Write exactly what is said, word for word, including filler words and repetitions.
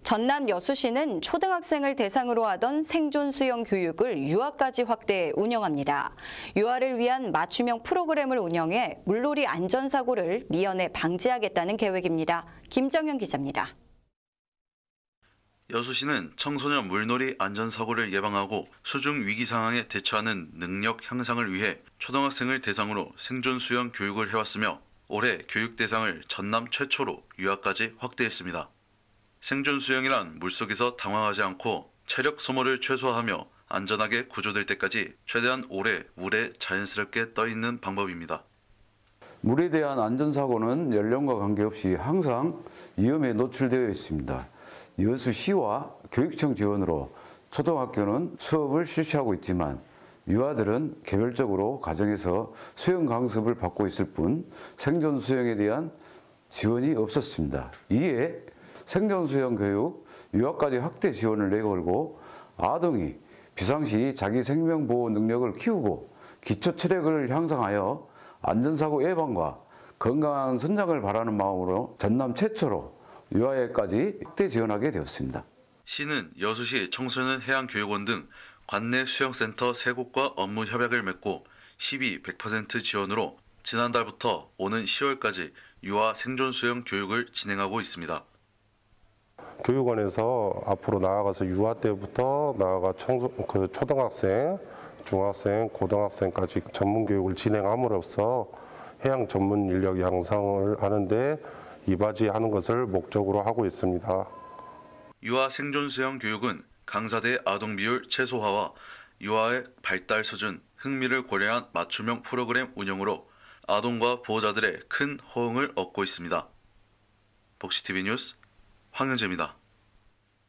전남 여수시는 초등학생을 대상으로 하던 생존 수영 교육을 유아까지 확대해 운영합니다. 유아를 위한 맞춤형 프로그램을 운영해 물놀이 안전사고를 미연에 방지하겠다는 계획입니다. 김정현 기자입니다. 여수시는 청소년 물놀이 안전사고를 예방하고 수중 위기 상황에 대처하는 능력 향상을 위해 초등학생을 대상으로 생존 수영 교육을 해왔으며 올해 교육 대상을 전남 최초로 유아까지 확대했습니다. 생존 수영이란 물속에서 당황하지 않고 체력 소모를 최소화하며 안전하게 구조될 때까지 최대한 오래 물에 자연스럽게 떠 있는 방법입니다. 물에 대한 안전사고는 연령과 관계없이 항상 위험에 노출되어 있습니다. 여수시와 교육청 지원으로 초등학교는 수업을 실시하고 있지만 유아들은 개별적으로 가정에서 수영 강습을 받고 있을 뿐 생존 수영에 대한 지원이 없었습니다. 이에 생존 수영 교육 유아까지 확대 지원을 내걸고 아동이 비상시 자기 생명 보호 능력을 키우고 기초 체력을 향상하여 안전사고 예방과 건강한 성장을 바라는 마음으로 전남 최초로 유아에까지 확대 지원하게 되었습니다. 시는 여수시 청소년 해양교육원 등 관내 수영센터 세 곳과 업무 협약을 맺고 시비 백 퍼센트 지원으로 지난달부터 오는 시월까지 유아 생존 수영 교육을 진행하고 있습니다. 교육원에서 앞으로 나아가서 유아 때부터 나아가 청소, 그 초등학생, 중학생, 고등학생까지 전문 교육을 진행함으로써 해양 전문 인력 양성을 하는데 이바지하는 것을 목적으로 하고 있습니다. 유아 생존 수영 교육은 강사대 아동 비율 최소화와 유아의 발달 수준, 흥미를 고려한 맞춤형 프로그램 운영으로 아동과 보호자들의 큰 호응을 얻고 있습니다. 복시티비 뉴스 황현재입니다.